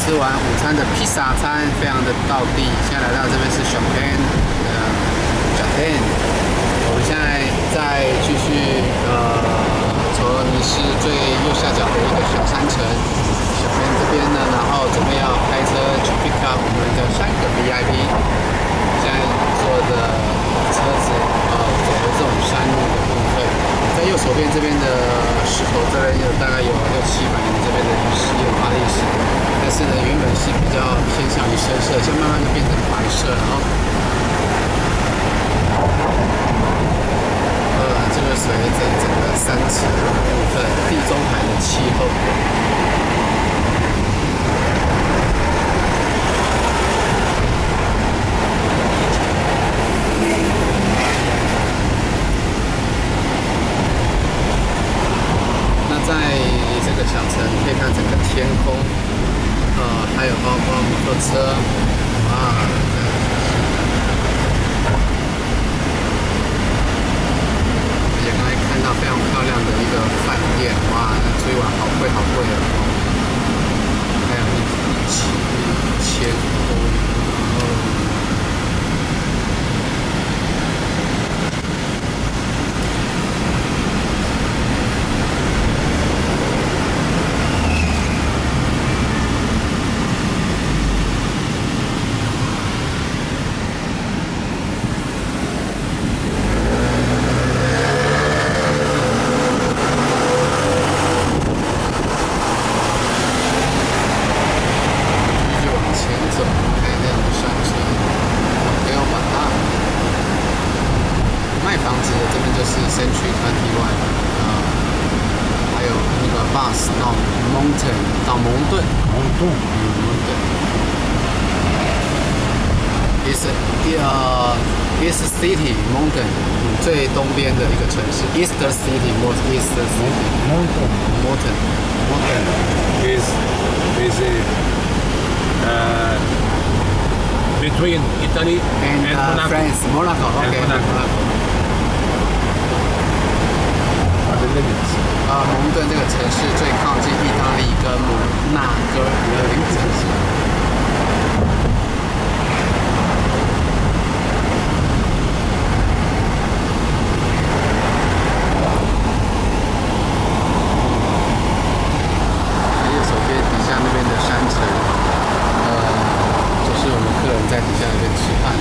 吃完午餐的披萨餐，非常的道地。现在来到这边是Japan，我们现在再继续从尼斯最右下角的一个小山城小边这边呢，然后准备要开车去 pick up 我们的3个 VIP。现在坐的车子走的这种山路的部分，在右手边这边的石头这边有大概有600-700年这边的发历史，但是呢原本是比较偏向于深色，现在慢慢的变成白色，然后这个随着整个山池的部分，地中海的气候。在这个小城，可以看整个天空，还有包括摩托车，也刚才看到非常漂亮的一个饭店，哇，住一晚好贵好贵哦，还有1000欧。East City Mountain 最东边的一个城市 ，East City East City Mountain is between Italy and France Monaco OK Monaco are the limits 蒙顿这个城市最靠近意大利跟摩纳哥的一个城市。在底下那边吃饭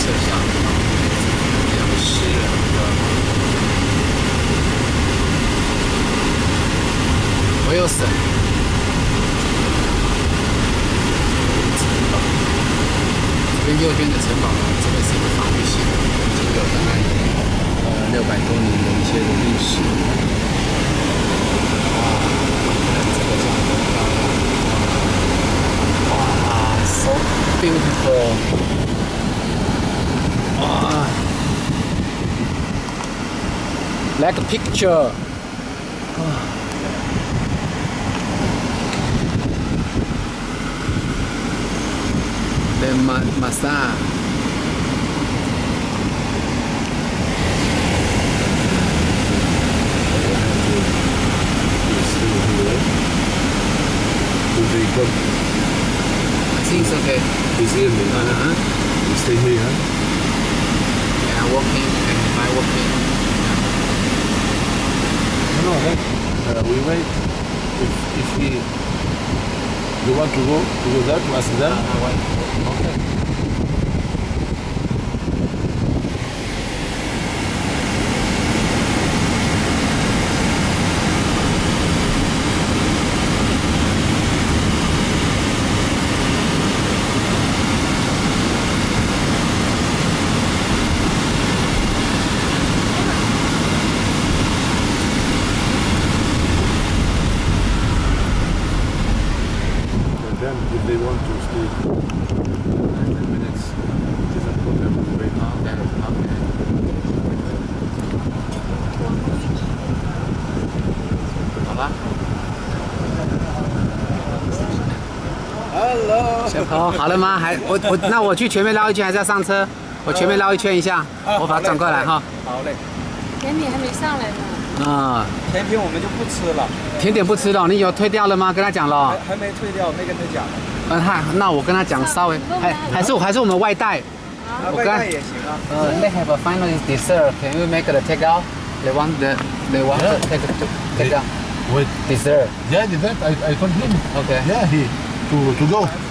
摄像，这样湿了我有省。这边右边的城堡呢，这个是一个防御性的，已经有大概600多年的一些的历史。哇，so beautiful！ 哇 ，like a picture。The Masa. I think it's okay. Is here, man. You stay here, huh? Yeah, walking and by walking. No, we wait. If he, you want to go there to ask them? Okay. Then, if they want to stay 10 minutes, it isn't problem. We wait. Okay. 好了。Hello。小朋友好了吗？那我去前面绕一圈，还是要上车？我前面绕一圈一下，我把它转过来哈。 好嘞。 甜点还没上来呢。 啊，甜品我们就不吃了。 甜点不吃了，你有退掉了吗？跟他讲了。 还没退掉，没跟他讲。 那我跟他讲，稍微还是我们外带。 外带也行啊。 They have a final dessert. Can you make the take out? They want to take out. Wait. Dessert. Yeah, dessert. I told him. Okay. Yeah, to go.